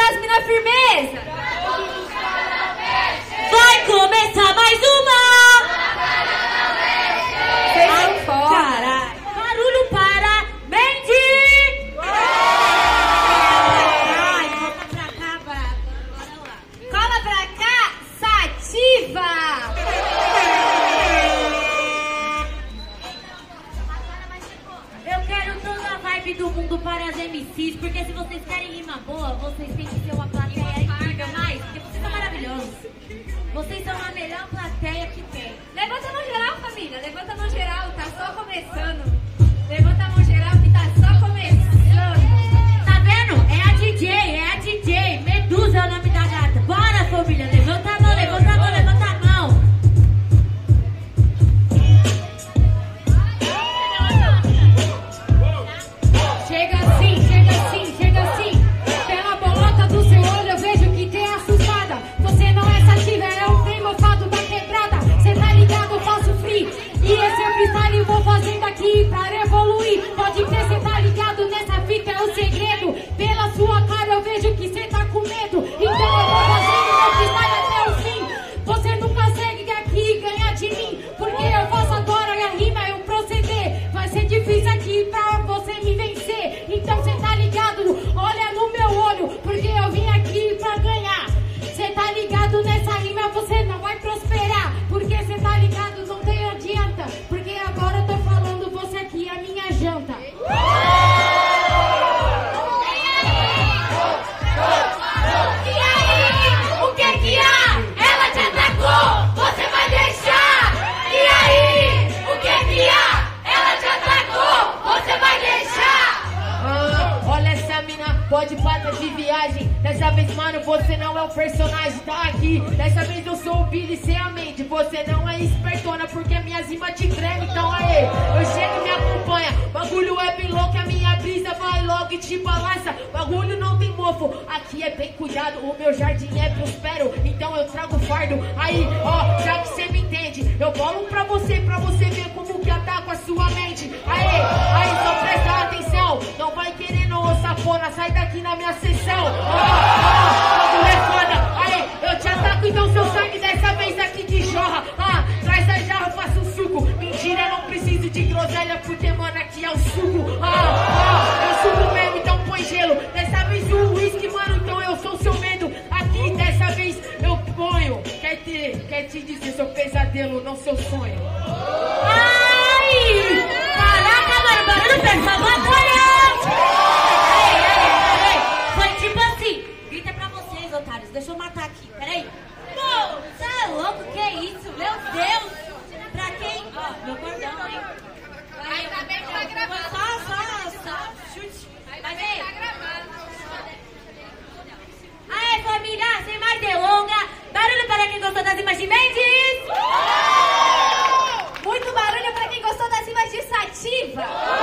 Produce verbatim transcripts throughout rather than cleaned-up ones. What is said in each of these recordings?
das minas firmeza. Vai começar mais uma. Vocês são foda. Caralho. Barulho para Mandy. Ai, volta pra cá, brava. Bora lá. Cola pra cá, Sativa. Eu quero toda a vibe do mundo para as M Cs, porque se vocês querem rima boa, vocês têm que ser uma plateia incrível mais, porque vocês são maravilhosos. Vocês são a melhor plateia que tem. Levanta a mão geral, família. Levanta a mão geral, tá só começando. Levanta a mão geral que tá só começando. Tá vendo? É a D J, é a D J. Medusa é o nome da gata. Bora, família. Levanta a mão, levanta a mão, levanta a mão. Chega assim, chega assim, chega assim. Pela bolota do seu olho eu vejo que tem assustada. Você não é Sativa, é o trem mofado da quebrada. Cê tá ligado, eu faço free. E esse é o freestyle eu vou fazendo aqui pra evoluir. Pode crer, cê tá ligado, nessa fita é o segredo. Pela sua cara eu vejo que cê tá com medo. Então eu vou fazendo meu freestyle até o fim. Você não consegue aqui ganhar de mim, porque eu faço agora e a rima é um proceder. Vai ser difícil aqui pra você me vencer. Então cê tá ligado, olha no meu olho, porque eu vim aqui pra ganhar. Cê tá ligado, nessa rima você não vai prosperar, porque cê tá ligado, não tem adianta. Porque agora eu tô falando, você aqui é a minha janta. E aí, o que que há? Ela te atacou, você vai deixar. E aí, o que que há? Ela te atacou, você vai deixar. Ah, olha essa mina, pode patar de viagem. Dessa vez, mano, você não é o personagem, tá aqui. Dessa vez eu sou o Billy, cê é a mente. Você não é espertona, porque minhas rimas te treme. Então aí, eu chego e me acompanha. Bagulho é bem louco, a minha brisa vai logo e te balança. Bagulho não tem mofo, aqui é bem cuidado. O meu jardim é prospero, então eu trago fardo. Aí, ó, já que cê me entende, eu bolo pra você, pra você ver como que ataco a sua mente. Aí, aí, só presta atenção. Não vai querendo, ô safona, sai daqui na minha sessão. Ó, ó, bagulho é foda. Aí, eu te ataco, então seu sangue dessa vez aqui te jorra. Ah, traz a jarra, faça um suco. Mentira, não preciso de groselha, porque, mano, aqui é o suco. Ah, ah, eu suco mesmo, então põe gelo. Dessa vez o uísque, mano, então eu sou seu medo. Aqui, dessa vez, eu ponho. Quer te, quer te dizer seu pesadelo, não seu sonho. Ai! Caraca, mano, barulho pensa batalha! Foi tipo assim, grita pra vocês, otários, deixa eu matar aqui, peraí. Pô, você é louco, que é isso? Meu Deus! Pra quem? Ó, meu cordão, hein? Aí tá bem que tá gravando. Só, só, só, chute. Mas aí, Tá gravando. aê, família, sem mais delonga, barulho para quem gostou das imagens de Mendes! Muito barulho pra quem gostou das rimas de Sativa.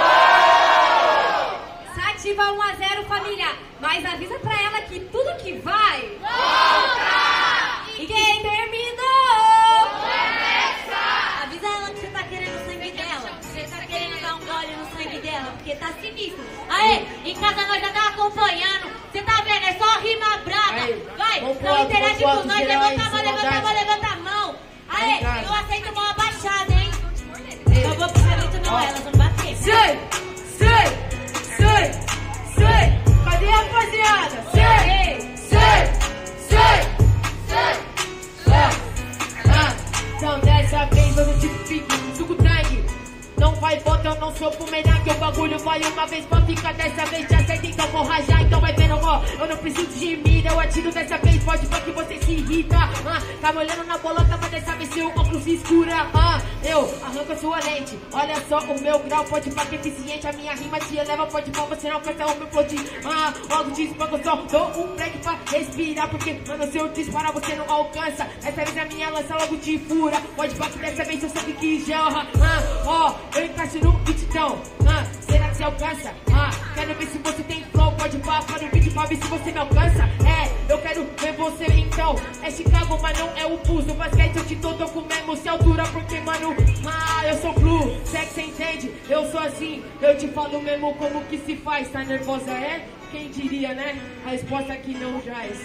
Sativa um a zero, família. Mas avisa pra ela que tudo que vai volta. E quem terminou Começa! Avisa ela que você tá querendo o sangue dela. Você tá querendo dar um gole no sangue dela, porque tá sinistro. Aê, em casa nós já tá acompanhando. Você tá vendo? É só rima brava. Aí, Vai, vamos pro não alto, interage vamos com pro nós. alto, Levanta a geral mão, aí, levanta a sem mão, maldade. levanta a mão. Aê, Obrigado. eu aceito mão abaixada, hein? Eu vou puxar muito não, elas vão bater. Sei, sei, sei, sei. Cadê a rapaziada? Sei, sei, sei, sei. Ah, ah. Então dessa vez eu não te fico, suco tangue. Não vai volta, eu não sou pro que o bagulho vai uma vez pra ficar. Dessa vez te aceita, então vou rajar. Então vai vendo, ó, eu não preciso de mira. Eu atiro dessa vez, pode pra que você se irrita. Ah, tá me olhando na bolota, mas dessa vez seu óculos escura. Ah, eu arranco a sua lente. Olha só o meu grau, pode pra que eficiente. A minha rima te eleva, pode pra você não alcançar o meu plot. Ah, logo te espanco, só dou um break pra respirar. Porque, mano, se eu disparar você não alcança. Dessa vez a minha lança logo te fura. Pode pra que dessa vez eu sei que jorra. Ah, ó, eu encaixo no beat então. Ah, será que você alcança? Ah, quero ver se você tem flow. Pode pá, para no beat pra ver se você me alcança. É, eu quero ver você então. É Chicago, mas não é o Bulls. No basquete eu te dou, tô com mesmo se altura. Porque, mano, ah, eu sou blue. Se é que você entende, eu sou assim. Eu te falo mesmo como que se faz. Tá nervosa, é? Quem diria, né? A resposta aqui não traz.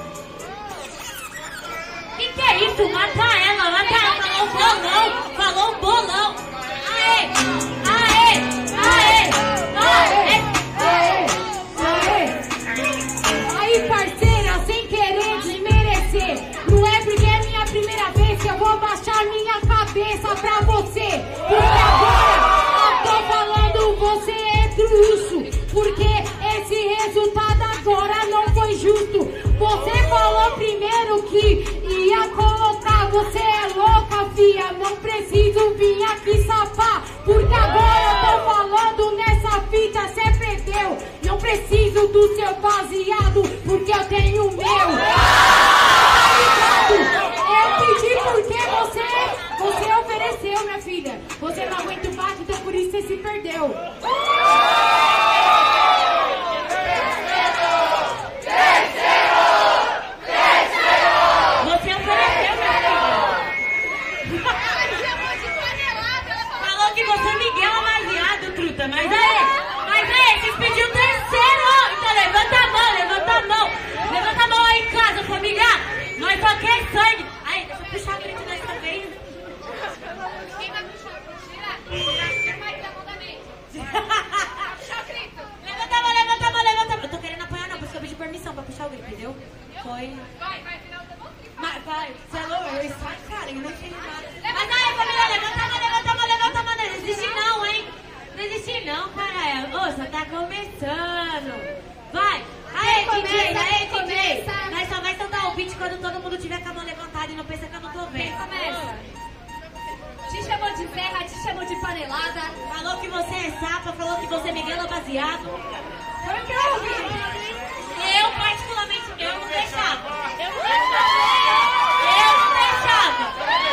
Que que é isso? Mata ela, mata ela. Falou um bolão, falou um bolão. Aê, aê, aê, aê, aê, aê. Aí, parceira, sem querer desmerecer. Não é porque é minha primeira vez que eu vou baixar minha cabeça pra você. Porque agora eu tô falando, você é bruxo. Porque esse resultado agora não foi justo. Você falou primeiro que ia colocar. Você é louca, fia. Não preciso vir aqui sapar. Porque agora eu tô falando nessa fita. Cê perdeu. Não preciso do seu baseado. Porque eu tenho o meu. Eu pedi porque você, você ofereceu, minha filha. Você não aguenta o bate, então por isso você se perdeu. Mas aí, mas aí, vocês pediram o terceiro. Então levanta a mão, levanta a mão. Levanta a mão aí em casa, família. Nós só quer sangue. Aí, deixa eu puxar a grande dessa vez. Quem vai puxar? Tira. Vai dar a mão da mente. Puxar o grito. Levanta a mão, levanta a mão, levanta a mão. Eu tô querendo apanhar não, por isso que eu pedi permissão pra puxar o grito, entendeu? Foi. Vai, vai, final da mão. Vai, vai. Você é louco? Eu sai, cara, eu não entendi nada. Mas aí, família, levanta a mão, levanta a mão, levanta a mão. Não desiste não, hein? Não existe não, cara. Ô, só tá começando. Vai. Aê, D J, aê, D J. Nós só vai soltar o beat quando todo mundo tiver com a mão levantada e não pensa que eu não tô vendo. Começa. Te chamou de terra, te chamou de panelada. Falou que você é sapa, falou que você é Miguel baseado. Foi o que eu ouvi. Eu, particularmente, eu não deixava. Eu não deixava. Eu não deixava.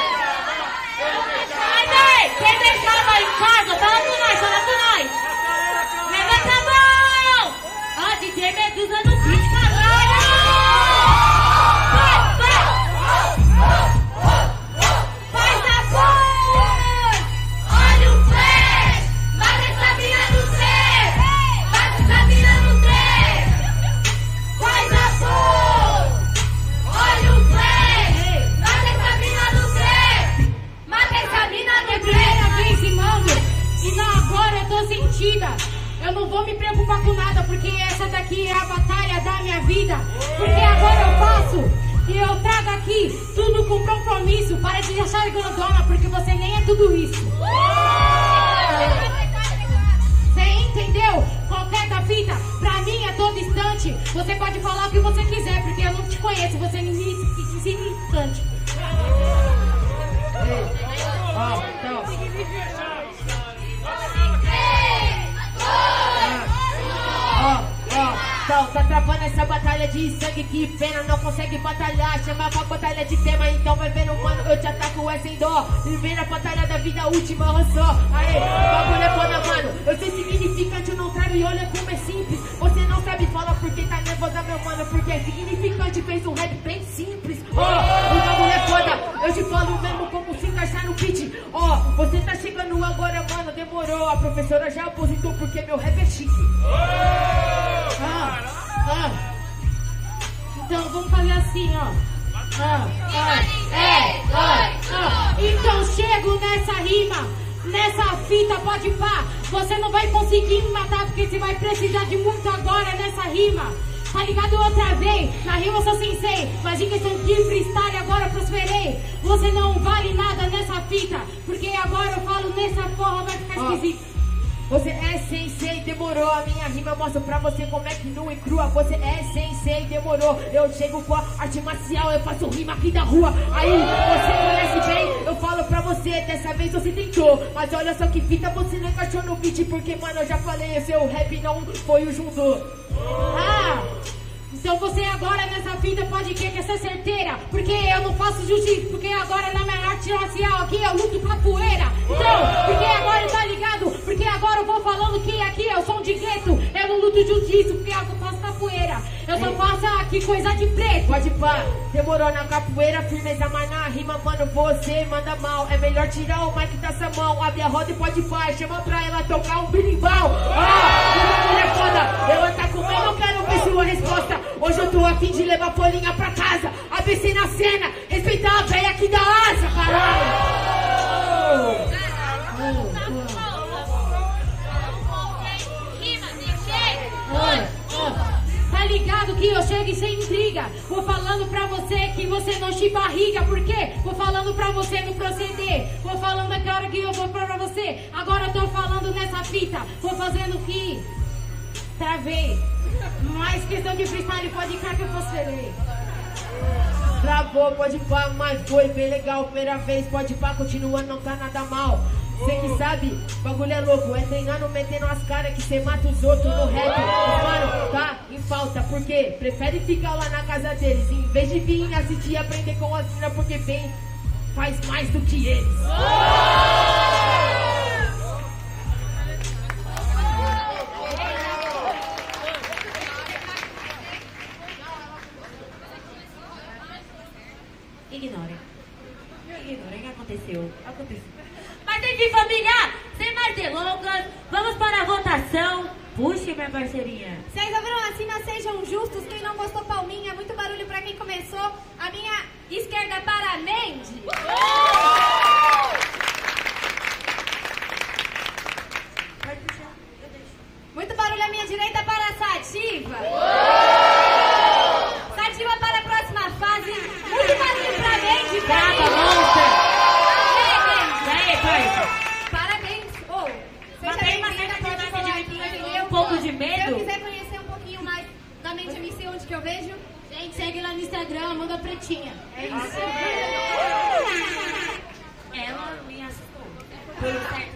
Mas aí, quem deixava em casa, fala com nós, fala com nós. Levanta a mão. Ó, D J Medusa no beat, caralho. Vai, vai. Faz a voz. Olha o flash. Mata essa mina no trem. Mata essa mina no trem. Faz a voz. Olha o flash. Mata essa mina no trem. Mata essa mina no primeira vez, mano. E não, agora eu tô sentida. Eu não vou me preocupar com nada, porque essa daqui é a batalha da minha vida. Porque agora eu faço e eu trago aqui tudo com compromisso. Para de achar grandona, porque você nem é tudo isso. Você entendeu? Qualquer da fita, pra mim é todo instante. Você pode falar o que você quiser, porque eu não te conheço. Você é insignificante. Ó, então. Então, tá travando essa batalha de sangue, que pena, não consegue batalhar. Chama pra batalha de tema, então vai vendo, mano, eu te ataco é sem dó. Primeira batalha da vida, última rançó. Aê, bagulho é foda, mano. Eu sei significante, eu não trago e olha como é simples. Você não sabe falar porque tá nervosa, meu mano. Porque é significante, fez um rap bem simples. Ó, oh, o bagulho é foda, eu te falo mesmo como se encaixar no beat. Ó, oh, você tá chegando agora, mano, demorou. A professora já aposentou porque meu rap é chique. Ah, ah. Então vamos fazer assim, ó. Ah, ah, é, ah, ah. Então chego nessa rima, nessa fita, pode pá. Você não vai conseguir me matar, porque você vai precisar de muito agora nessa rima. Tá ligado outra vez? Na rima eu sou sensei, mas em questão de freestyle agora eu prosperei. Você não vale nada nessa fita, porque agora eu falo nessa porra, vai ficar esquisito. Você é sensei, demorou. A minha rima eu mostro pra você como é que nua e crua. Você é sensei, demorou. Eu chego com a arte marcial, eu faço rima aqui da rua. Aí, você conhece bem, eu falo pra você. Dessa vez você tentou, mas olha só que fita, você não encaixou no beat. Porque, mano, eu já falei, o seu rap não foi o Jundô. Ah, então você agora nessa fita pode querer ser certeira, porque eu não faço jiu-jitsu, porque agora na minha arte marcial aqui eu luto capoeira. Então, porque agora tá ligado, porque agora eu vou falando que aqui eu sou de gueto, eu não luto jiu-jitsu, porque eu faço capoeira. Eu Eu só faço aqui coisa de preto. Pode pá, demorou na capoeira, firmeza, mas na rima, mano, você manda mal. É melhor tirar o mic dessa mão, abre a roda e pode pá, chama pra ela tocar um birimbau. Ah, que mulher foda, ela tá comendo, eu quero ver sua resposta. Hoje eu tô a fim de levar folhinha pra casa, A B C na cena, respeitar a véia que dá asa, caralho. Tá ligado que eu chego e sem intriga. Vou falando pra você que você não te barriga. Por quê? Vou falando pra você não proceder. Vou falando a hora que eu vou pra você. Agora eu tô falando nessa fita. Vou fazendo que travei. Mais questão de freestyle, pode cá que eu posso ler. Travou, pode pá, mas foi bem legal. Primeira vez, pode pá, continuando, não tá nada mal. Cê que sabe, bagulho é louco. É treinando, metendo as caras que cê mata os outros no rap. Mas, mano, tá em falta, porque prefere ficar lá na casa deles em vez de vir assistir e aprender com as minas, porque bem faz mais do que eles. Ignorem. Ignorem o que aconteceu. Aconteceu. Mas enfim, família, sem mais delongas, vamos para a votação. Puxe, minha parceirinha. Vocês ouviram acima, sejam justos. Quem não gostou, palminha. Muito barulho pra quem começou. A minha esquerda para a Mandy. Muito barulho à minha direita para a Sativa. Sativa para a próxima fase. Muito barulho pra Mandy. Brava, monster. Parabéns! Oh, mas tem uma certa oportunidade de entendeu? Um pouco de medo? Se eu quiser conhecer um pouquinho mais da Mente M C, onde que eu vejo? Gente, segue lá no Instagram, manda pretinha. É isso. Ela me assustou. Por um certo